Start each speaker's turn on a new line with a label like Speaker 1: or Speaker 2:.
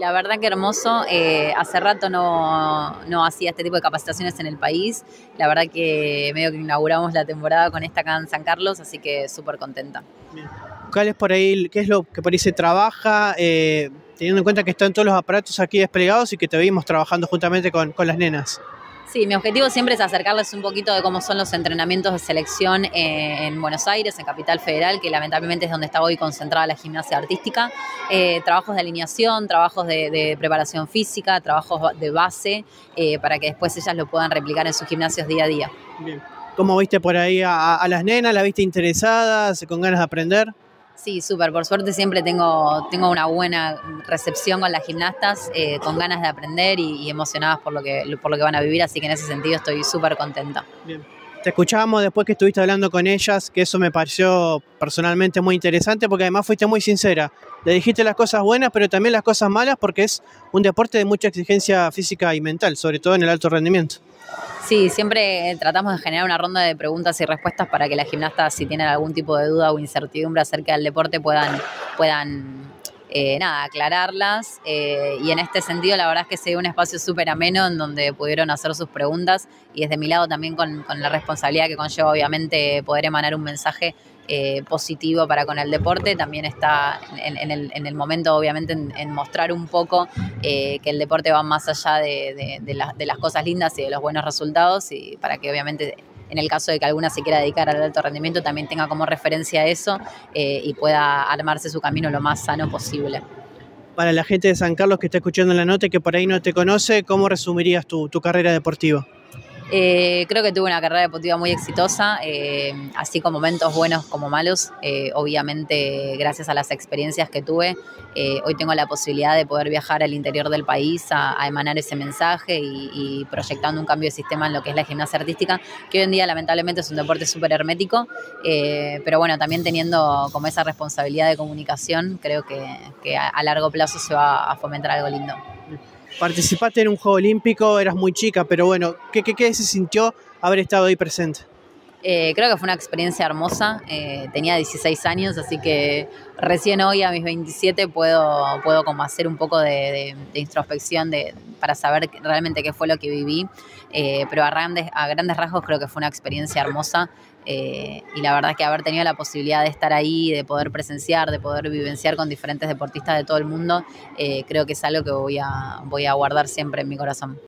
Speaker 1: La verdad que hermoso. Hace rato no hacía este tipo de capacitaciones en el país. La verdad que medio que inauguramos la temporada con esta acá en San Carlos, así que súper contenta.
Speaker 2: Bien. ¿Cuál es por ahí, qué es lo que por ahí se trabaja, teniendo en cuenta que están todos los aparatos aquí desplegados y que te vimos trabajando juntamente con las nenas?
Speaker 1: Sí, mi objetivo siempre es acercarles un poquito de cómo son los entrenamientos de selección en Buenos Aires, en Capital Federal, que lamentablemente es donde está hoy concentrada la gimnasia artística. Trabajos de alineación, trabajos de preparación física, trabajos de base, para que después ellas lo puedan replicar en sus gimnasios día a día.
Speaker 2: Bien. ¿Cómo viste por ahí a las nenas? ¿Las viste interesadas, con ganas de aprender?
Speaker 1: Sí, súper. Por suerte siempre tengo una buena recepción con las gimnastas, con ganas de aprender y emocionadas por lo que van a vivir, así que en ese sentido estoy súper contenta.
Speaker 2: Bien. Te escuchábamos después que estuviste hablando con ellas, que eso me pareció personalmente muy interesante, porque además fuiste muy sincera. Le dijiste las cosas buenas, pero también las cosas malas, porque es un deporte de mucha exigencia física y mental, sobre todo en el alto rendimiento.
Speaker 1: Sí, siempre tratamos de generar una ronda de preguntas y respuestas para que las gimnastas, si tienen algún tipo de duda o incertidumbre acerca del deporte, puedan aclararlas. Y en este sentido, la verdad es que se dio un espacio súper ameno en donde pudieron hacer sus preguntas y desde mi lado también con la responsabilidad que conlleva, obviamente, poder emanar un mensaje positivo para con el deporte. También está en el momento, obviamente, en mostrar un poco que el deporte va más allá de las cosas lindas y de los buenos resultados, y para que obviamente en el caso de que alguna se quiera dedicar al alto rendimiento también tenga como referencia eso y pueda armarse su camino lo más sano posible.
Speaker 2: Para la gente de San Carlos que está escuchando la nota y que por ahí no te conoce, ¿cómo resumirías tu carrera deportiva?
Speaker 1: Creo que tuve una carrera deportiva muy exitosa, así con momentos buenos como malos. Obviamente, gracias a las experiencias que tuve, hoy tengo la posibilidad de poder viajar al interior del país a emanar ese mensaje y proyectando un cambio de sistema en lo que es la gimnasia artística, que hoy en día lamentablemente es un deporte súper hermético, pero bueno, también teniendo como esa responsabilidad de comunicación, creo que a largo plazo se va a fomentar algo lindo.
Speaker 2: Participaste en un Juego Olímpico, eras muy chica, pero bueno, ¿qué se sintió haber estado ahí presente?
Speaker 1: Creo que fue una experiencia hermosa. Tenía 16 años, así que recién hoy a mis 27 puedo como hacer un poco de introspección para saber realmente qué fue lo que viví, pero a grandes rasgos creo que fue una experiencia hermosa. Y la verdad es que haber tenido la posibilidad de estar ahí, de poder presenciar, de poder vivenciar con diferentes deportistas de todo el mundo, creo que es algo que voy a guardar siempre en mi corazón.